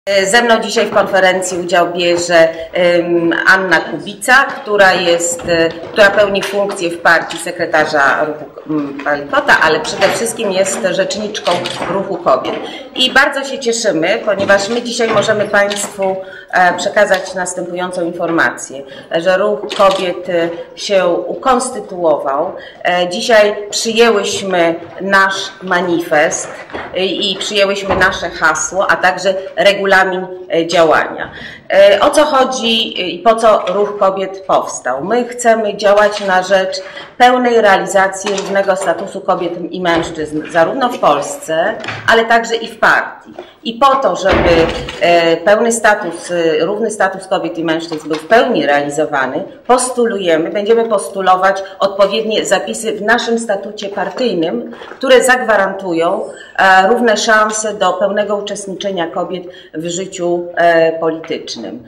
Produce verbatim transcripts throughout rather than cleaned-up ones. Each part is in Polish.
Ze mną dzisiaj w konferencji udział bierze Anna Kubica, która jest, która pełni funkcję w partii sekretarza ruchu Palikota, ale przede wszystkim jest rzeczniczką ruchu kobiet. I bardzo się cieszymy, ponieważ my dzisiaj możemy Państwu przekazać następującą informację, że ruch kobiet się ukonstytuował. Dzisiaj przyjęłyśmy nasz manifest i przyjęłyśmy nasze hasło, a także regulamin działania. O co chodzi i po co ruch kobiet powstał? My chcemy działać na rzecz pełnej realizacji równego statusu kobiet i mężczyzn, zarówno w Polsce, ale także i w partii. I po to, żeby pełny status, równy status kobiet i mężczyzn był w pełni realizowany, postulujemy, będziemy postulować odpowiednie zapisy w naszym statucie partyjnym, które zagwarantują równe szanse do pełnego uczestniczenia kobiet w życiu politycznym.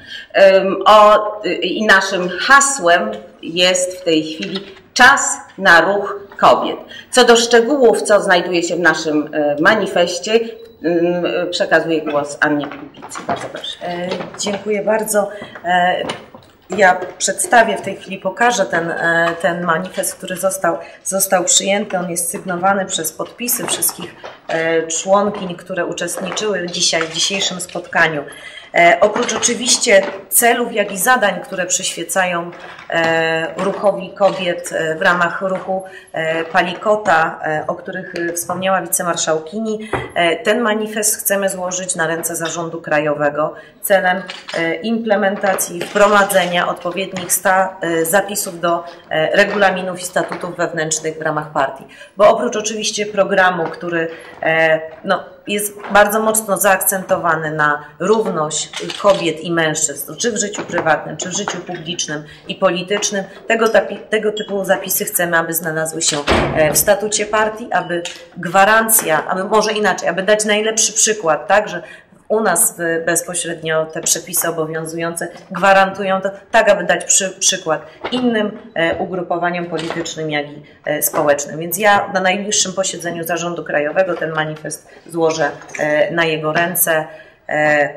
O, i naszym hasłem jest w tej chwili czas na ruch kobiet. Co do szczegółów, co znajduje się w naszym manifestie, przekazuję głos Annie Kubicy. Bardzo proszę. E, dziękuję bardzo. E, ja przedstawię w tej chwili, pokażę ten, e, ten manifest, który został, został przyjęty. On jest sygnowany przez podpisy wszystkich e, członkiń, które uczestniczyły dzisiaj w dzisiejszym spotkaniu. E, oprócz oczywiście celów, jak i zadań, które przyświecają e, ruchowi kobiet e, w ramach ruchu e, Palikota, e, o których wspomniała wicemarszałkini, e, ten manifest chcemy złożyć na ręce Zarządu Krajowego celem e, implementacji, wprowadzenia odpowiednich sta, e, zapisów do e, regulaminów i statutów wewnętrznych w ramach partii. Bo oprócz oczywiście programu, który e, no, jest bardzo mocno zaakcentowany na równość kobiet i mężczyzn, czy w życiu prywatnym, czy w życiu publicznym i politycznym. Tego, tego typu zapisy chcemy, aby znalazły się w statucie partii, aby gwarancja, aby może inaczej, aby dać najlepszy przykład, tak, że u nas bezpośrednio te przepisy obowiązujące gwarantują to, tak aby dać przy, przykład innym e, ugrupowaniom politycznym, jak i e, społecznym. Więc ja na najbliższym posiedzeniu Zarządu Krajowego ten manifest złożę e, na jego ręce e,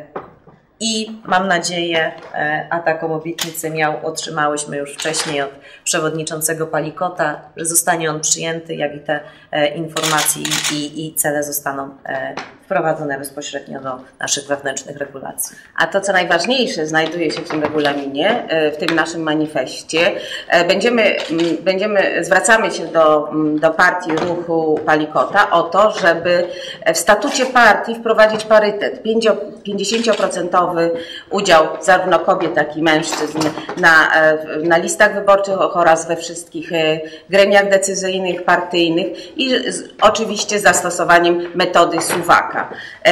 i mam nadzieję, e, a taką obietnicę miał, otrzymałyśmy już wcześniej od przewodniczącego Palikota, że zostanie on przyjęty, jak i te e, informacje i, i, i cele zostaną e, wprowadzone bezpośrednio do naszych wewnętrznych regulacji. A to, co najważniejsze, znajduje się w tym regulaminie, w tym naszym manifestie. Będziemy, będziemy, zwracamy się do, do partii ruchu Palikota o to, żeby w statucie partii wprowadzić parytet, pięćdziesięcioprocentowy udział zarówno kobiet, jak i mężczyzn na, na listach wyborczych oraz we wszystkich gremiach decyzyjnych, partyjnych i z, oczywiście z zastosowaniem metody suwaka.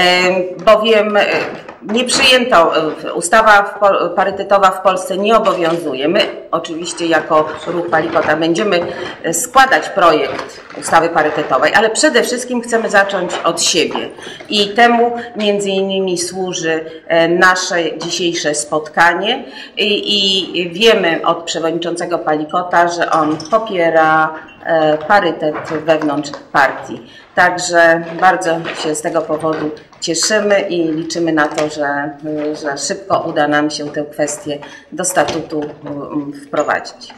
Bowiem nie przyjęto, ustawa parytetowa w Polsce nie obowiązuje. My oczywiście jako ruch Palikota będziemy składać projekt ustawy parytetowej, ale przede wszystkim chcemy zacząć od siebie i temu między innymi służy nasze dzisiejsze spotkanie i, i wiemy od przewodniczącego Palikota, że on popiera parytet wewnątrz partii. Także bardzo się z tego powodu cieszymy i liczymy na to, że, że szybko uda nam się tę kwestię do statutu wprowadzić.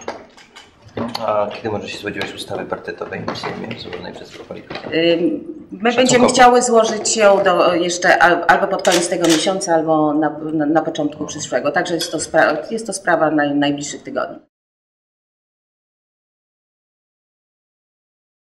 A kiedy może się spodziewać ustawy parytetowej w Sejmie złożonej przez ruch Palikota? My będziemy chciały złożyć ją do jeszcze albo pod koniec tego miesiąca, albo na, na, na początku przyszłego. Także jest to, spra jest to sprawa naj, najbliższych tygodni.